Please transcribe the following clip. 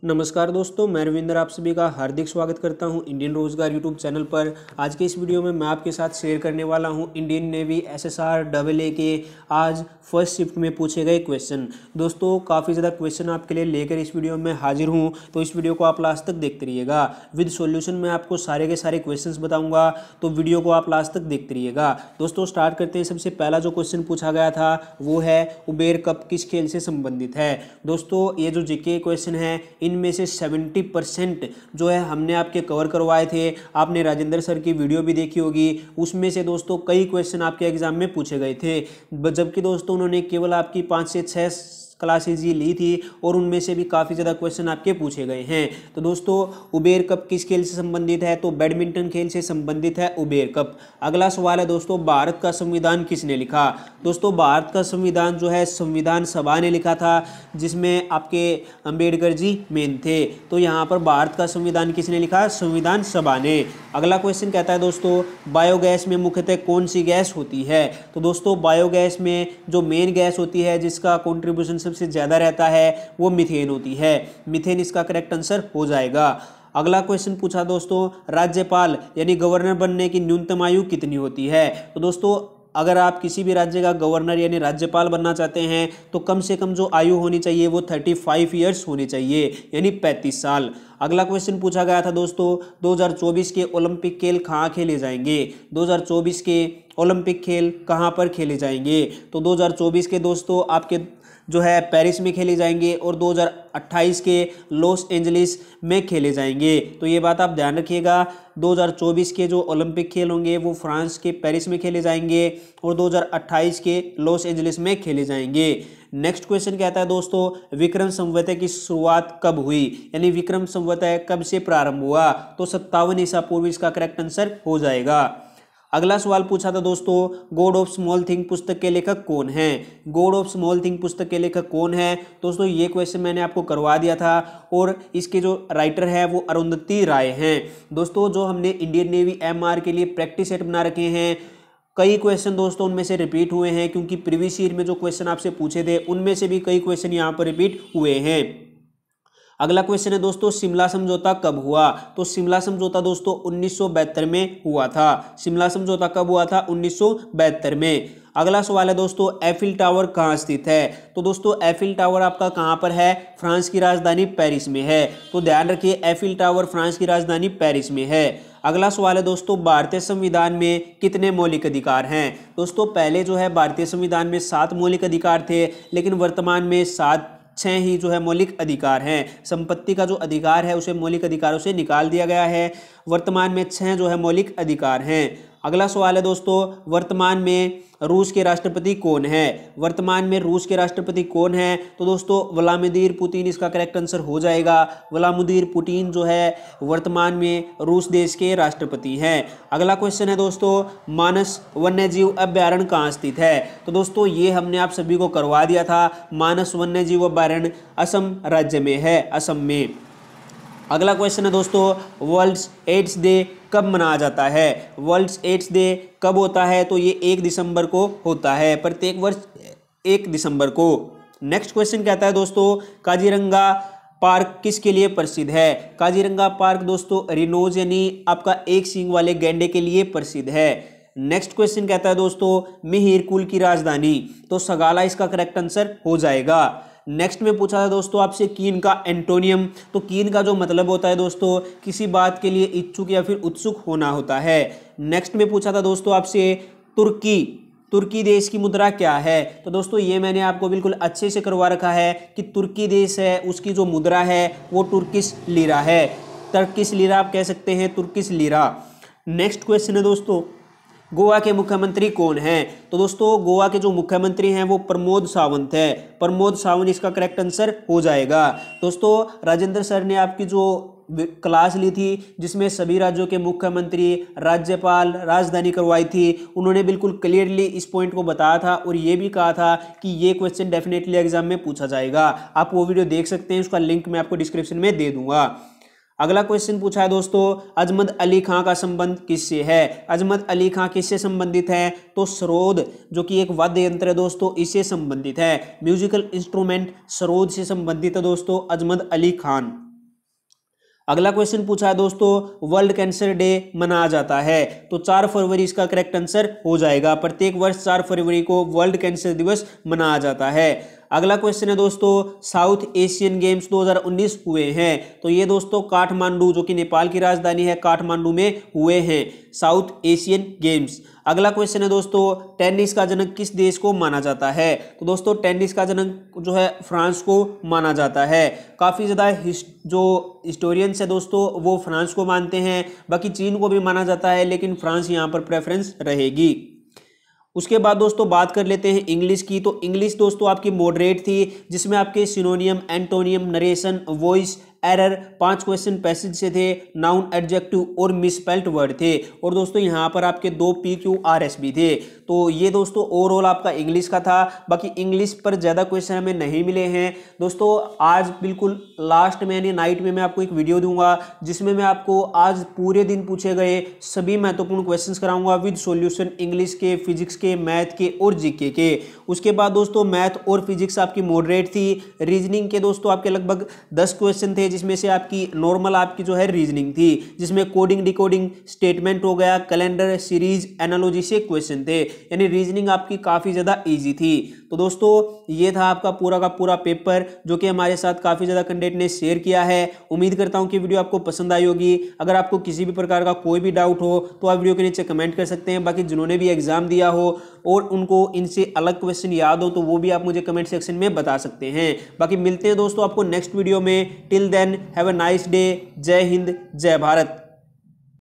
नमस्कार दोस्तों, मैं रविंद्र आप सभी का हार्दिक स्वागत करता हूं इंडियन रोजगार यूट्यूब चैनल पर। आज के इस वीडियो में मैं आपके साथ शेयर करने वाला हूं इंडियन नेवी एसएसआर AA के आज फर्स्ट शिफ्ट में पूछे गए क्वेश्चन। दोस्तों काफ़ी ज़्यादा क्वेश्चन आपके लिए लेकर इस वीडियो में हाजिर हूं, तो इस वीडियो को आप लास्ट तक देखते रहिएगा। विद सॉल्यूशन में आपको सारे के सारे क्वेश्चन बताऊँगा, तो वीडियो को आप लास्ट तक देखते रहिएगा। दोस्तों स्टार्ट करते हैं। सबसे पहला जो क्वेश्चन पूछा गया था वो है उबेर कप किस खेल से संबंधित है। दोस्तों ये जो जीके क्वेश्चन है इनमें से 70% जो है हमने आपके कवर करवाए थे। आपने राजेंद्र सर की वीडियो भी देखी होगी, उसमें से दोस्तों कई क्वेश्चन आपके एग्जाम में पूछे गए थे, जबकि दोस्तों उन्होंने केवल आपकी 5 से 6 क्लासेज ही ली थी और उनमें से भी काफ़ी ज़्यादा क्वेश्चन आपके पूछे गए हैं। तो दोस्तों उबेर कप किस खेल से संबंधित है, तो बैडमिंटन खेल से संबंधित है उबेर कप। अगला सवाल है दोस्तों, भारत का संविधान किसने लिखा। दोस्तों भारत का संविधान जो है संविधान सभा ने लिखा था, जिसमें आपके अंबेडकर जी मेन थे। तो यहाँ पर भारत का संविधान किसने लिखा, संविधान सभा ने। अगला क्वेश्चन कहता है दोस्तों बायोगैस में मुख्यतः कौन सी गैस होती है। तो दोस्तों बायोगैस में जो मेन गैस होती है जिसका कॉन्ट्रीब्यूशन सबसे ज़्यादा रहता है वो मीथेन होती है। मीथेन इसका करेक्ट आंसर हो जाएगा। अगला क्वेश्चन पूछा दोस्तों राज्यपाल यानी गवर्नर बनने की न्यूनतम आयु कितनी होती है। तो दोस्तों अगर आप किसी भी राज्य का गवर्नर यानी राज्यपाल बनना चाहते हैं तो कम से कम जो आयु होनी चाहिए वो 35 ईयर्स होनी चाहिए, यानी 35 साल। अगला क्वेश्चन पूछा गया था दोस्तों 2024 के ओलंपिक खेल कहाँ खेले जाएंगे। 2024 के ओलंपिक खेल कहाँ पर खेले जाएंगे। तो 2024 के दोस्तों आपके जो है पेरिस में खेले जाएंगे और 2028 के लॉस एंजलिस में खेले जाएंगे। तो ये बात आप ध्यान रखिएगा, 2024 के जो ओलंपिक खेल होंगे वो फ्रांस के पेरिस में खेले जाएंगे और 2028 के लॉस एंजलिस में खेले जाएंगे। नेक्स्ट क्वेश्चन कहता है दोस्तों विक्रम संवत की शुरुआत कब हुई, यानी विक्रम संवत कब से प्रारंभ हुआ। तो 57 ईसा पूर्व इसका करेक्ट आंसर हो जाएगा। अगला सवाल पूछा था दोस्तों गॉड ऑफ स्मॉल थिंग पुस्तक के लेखक कौन हैं। गॉड ऑफ स्मॉल थिंग पुस्तक के लेखक कौन है। दोस्तों ये क्वेश्चन मैंने आपको करवा दिया था और इसके जो राइटर है वो अरुंधति राय हैं। दोस्तों जो हमने इंडियन नेवी MR के लिए प्रैक्टिस सेट बना रखे हैं, कई क्वेश्चन दोस्तों उनमें से रिपीट हुए हैं, क्योंकि प्रीवियस ईयर में जो क्वेश्चन आपसे पूछे थे उनमें से भी कई क्वेश्चन यहाँ पर रिपीट हुए हैं। अगला क्वेश्चन है दोस्तों शिमला समझौता कब हुआ। तो शिमला समझौता दोस्तों 1972 में हुआ था। शिमला समझौता कब हुआ था, 1972 में। अगला सवाल है दोस्तों एफिल टावर कहाँ स्थित है। तो दोस्तों एफिल टावर आपका कहाँ पर है, फ्रांस की राजधानी पेरिस में है। तो ध्यान रखिए एफिल टावर फ्रांस की राजधानी पेरिस में है। अगला सवाल है दोस्तों भारतीय संविधान में कितने मौलिक अधिकार हैं। दोस्तों पहले जो है भारतीय संविधान में 7 मौलिक अधिकार थे, लेकिन वर्तमान में 6 ही जो है मौलिक अधिकार हैं। संपत्ति का जो अधिकार है उसे मौलिक अधिकारों से निकाल दिया गया है। वर्तमान में 6 जो है मौलिक अधिकार हैं। अगला सवाल है दोस्तों वर्तमान में रूस के राष्ट्रपति कौन है। वर्तमान में रूस के राष्ट्रपति कौन है। तो दोस्तों व्लादिमीर पुतिन इसका करेक्ट आंसर हो जाएगा। व्लादिमीर पुतिन जो है वर्तमान में रूस देश के राष्ट्रपति हैं। अगला क्वेश्चन है दोस्तों मानस वन्यजीव अभ्यारण्य कहाँ स्थित है। तो दोस्तों ये हमने आप सभी को करवा दिया था। मानस वन्यजीव अभ्यारण्य असम राज्य में है, असम में। अगला क्वेश्चन है दोस्तों वर्ल्ड एड्स डे कब मनाया जाता है। वर्ल्ड एड्स डे कब होता है। तो ये 1 दिसंबर को होता है, प्रत्येक वर्ष 1 दिसंबर को। नेक्स्ट क्वेश्चन कहता है दोस्तों काजीरंगा पार्क किसके लिए प्रसिद्ध है। काजीरंगा पार्क दोस्तों रिनोज यानी आपका एक सींग वाले गैंडे के लिए प्रसिद्ध है। नेक्स्ट क्वेश्चन कहता है दोस्तों मिहिर कुल की राजधानी। तो सगाला इसका करेक्ट आंसर हो जाएगा। नेक्स्ट में पूछा था दोस्तों आपसे कीन का एंटोनियम। तो कीन का जो मतलब होता है दोस्तों किसी बात के लिए इच्छुक या फिर उत्सुक होना होता है। नेक्स्ट में पूछा था दोस्तों आपसे तुर्की देश की मुद्रा क्या है। तो दोस्तों ये मैंने आपको बिल्कुल अच्छे से करवा रखा है कि तुर्की देश है उसकी जो मुद्रा है वो तुर्किश लीरा है। तुर्किश लीरा आप कह सकते हैं, तुर्किश लीरा। नेक्स्ट क्वेश्चन है दोस्तों गोवा के मुख्यमंत्री कौन हैं। तो दोस्तों गोवा के जो मुख्यमंत्री हैं वो प्रमोद सावंत है। प्रमोद सावंत इसका करेक्ट आंसर हो जाएगा। दोस्तों राजेंद्र सर ने आपकी जो क्लास ली थी जिसमें सभी राज्यों के मुख्यमंत्री, राज्यपाल, राजधानी करवाई थी, उन्होंने बिल्कुल क्लियरली इस पॉइंट को बताया था और ये भी कहा था कि ये क्वेश्चन डेफिनेटली एग्जाम में पूछा जाएगा। आप वो वीडियो देख सकते हैं, उसका लिंक मैं आपको डिस्क्रिप्शन में दे दूंगा। अगला क्वेश्चन पूछा है दोस्तों अजमत अली खां का संबंध किससे है। अजमत अली खां किससे संबंधित है। तो सरोद जो कि एक वाद्य यंत्र है दोस्तों इससे संबंधित है। म्यूजिकल इंस्ट्रूमेंट सरोद से संबंधित है दोस्तों अजमत अली खान। अगला क्वेश्चन पूछा है दोस्तों, वर्ल्ड कैंसर डे मनाया जाता है, तो 4 फरवरी इसका करेक्ट आंसर हो जाएगा। प्रत्येक वर्ष 4 फरवरी को वर्ल्ड कैंसर दिवस मनाया जाता है। अगला क्वेश्चन है दोस्तों, साउथ एशियन गेम्स 2019 हुए हैं, तो ये दोस्तों काठमांडू, जो कि नेपाल की राजधानी है, काठमांडू में हुए हैं साउथ एशियन गेम्स। अगला क्वेश्चन है दोस्तों, टेनिस का जनक किस देश को माना जाता है, तो दोस्तों टेनिस का जनक जो है फ्रांस को माना जाता है। काफ़ी ज़्यादा जो हिस्टोरियंस है दोस्तों वो फ्रांस को मानते हैं, बाकी चीन को भी माना जाता है, लेकिन फ्रांस यहाँ पर प्रेफरेंस रहेगी। उसके बाद दोस्तों बात कर लेते हैं इंग्लिश की, तो इंग्लिश दोस्तों आपकी मॉडरेट थी, जिसमें आपके synonym, antonym, narration, voice, error 5 question passage से थे, नाउन, एडजेक्टिव और मिसस्पेल्ड वर्ड थे, और दोस्तों यहाँ पर आपके 2 PQRS भी थे। तो ये दोस्तों ओवरऑल आपका इंग्लिश का था। बाकी इंग्लिश पर ज़्यादा क्वेश्चन हमें नहीं मिले हैं दोस्तों। आज बिल्कुल लास्ट में यानी नाइट में मैं आपको एक वीडियो दूंगा, जिसमें मैं आपको आज पूरे दिन पूछे गए सभी महत्वपूर्ण क्वेश्चंस कराऊंगा विद सॉल्यूशन, इंग्लिश के, फिजिक्स के, मैथ के और जीके के। उसके बाद दोस्तों मैथ और फिजिक्स आपकी मॉडरेट थी। रीजनिंग के दोस्तों आपके लगभग 10 क्वेश्चन थे, जिसमें से आपकी नॉर्मल आपकी जो है रीजनिंग थी, जिसमें कोडिंग, डिकोडिंग, स्टेटमेंट हो गया, कैलेंडर, सीरीज, एनालॉजी से क्वेश्चन थे, यानी रीजनिंग आपकी काफ़ी ज़्यादा इजी थी। तो दोस्तों ये था आपका पूरा का पूरा पेपर, जो कि हमारे साथ काफ़ी ज़्यादा कैंडिडेट ने शेयर किया है। उम्मीद करता हूँ कि वीडियो आपको पसंद आई होगी। अगर आपको किसी भी प्रकार का कोई भी डाउट हो तो आप वीडियो के नीचे कमेंट कर सकते हैं। बाकी जिन्होंने भी एग्जाम दिया हो और उनको इनसे अलग क्वेश्चन याद हो तो वो भी आप मुझे कमेंट सेक्शन में बता सकते हैं। बाकी मिलते हैं दोस्तों आपको नेक्स्ट वीडियो में। Till then have a nice day. जय हिंद, जय भारत।